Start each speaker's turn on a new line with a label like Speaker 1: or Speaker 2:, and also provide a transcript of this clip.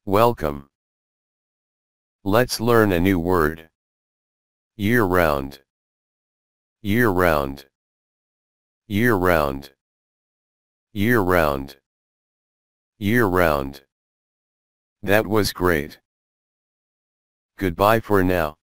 Speaker 1: Welcome. Let's learn a new word. Year-round. Year-round. Year-round. Year-round. Year-round. That was great. Goodbye for now.